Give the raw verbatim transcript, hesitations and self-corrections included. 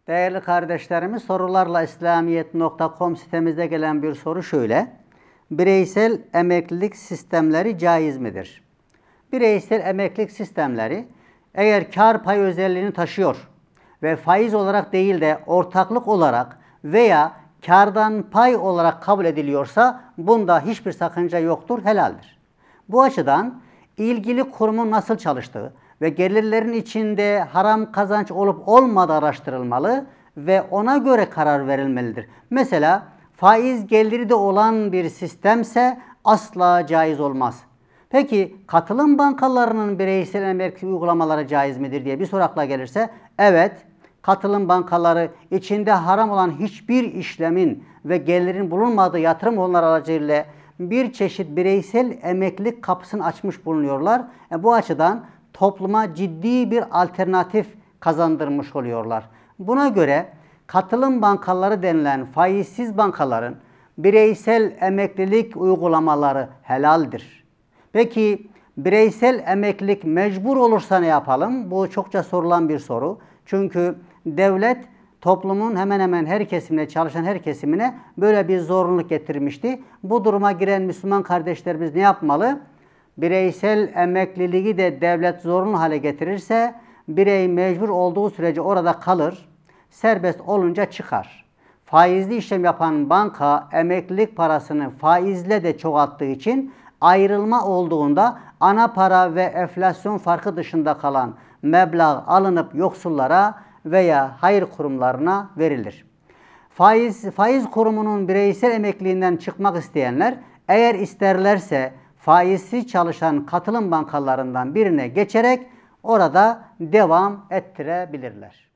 Değerli kardeşlerimiz, sorularla islamiyet nokta com sitemizde gelen bir soru şöyle. Bireysel emeklilik sistemleri caiz midir? Bireysel emeklilik sistemleri eğer kar payı özelliğini taşıyor ve faiz olarak değil de ortaklık olarak veya kardan pay olarak kabul ediliyorsa bunda hiçbir sakınca yoktur, helaldir. Bu açıdan ilgili kurumun nasıl çalıştığı ve gelirlerin içinde haram kazanç olup olmadığı araştırılmalı ve ona göre karar verilmelidir. Mesela faiz geliri de olan bir sistemse asla caiz olmaz. Peki katılım bankalarının bireysel emeklilik uygulamaları caiz midir diye bir soru akla gelirse, evet, katılım bankaları içinde haram olan hiçbir işlemin ve gelirin bulunmadığı yatırım fonları aracılığıyla bir çeşit bireysel emeklilik kapısını açmış bulunuyorlar. E bu açıdan topluma ciddi bir alternatif kazandırmış oluyorlar. Buna göre katılım bankaları denilen faizsiz bankaların bireysel emeklilik uygulamaları helaldir. Peki bireysel emeklilik mecbur olursa ne yapalım? Bu çokça sorulan bir soru. Çünkü devlet toplumun hemen hemen her kesimine, çalışan her kesimine böyle bir zorunluluk getirmişti. Bu duruma giren Müslüman kardeşlerimiz ne yapmalı? Bireysel emekliliği de devlet zorunlu hale getirirse birey mecbur olduğu sürece orada kalır. Serbest olunca çıkar. Faizli işlem yapan banka emeklilik parasını faizle de çoğalttığı için ayrılma olduğunda ana para ve enflasyon farkı dışında kalan meblağ alınıp yoksullara veya hayır kurumlarına verilir. Faiz, faiz kurumunun bireysel emekliliğinden çıkmak isteyenler eğer isterlerse faizsiz çalışan katılım bankalarından birine geçerek orada devam ettirebilirler.